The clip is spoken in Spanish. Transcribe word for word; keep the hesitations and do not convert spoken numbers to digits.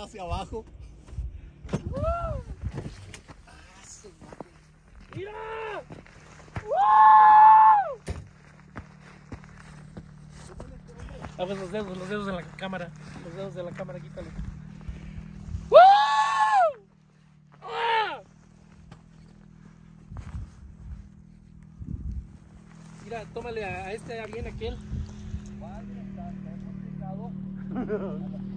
hacia abajo. ¡Uh! ¡Mira! ¡Uh! A ver los dedos, los dedos en la cámara. Los dedos de la cámara, quítale. ¡Uh! ¡Ah! Mira, tómale a, a este, a bien aquel. Vale, está, está complicado.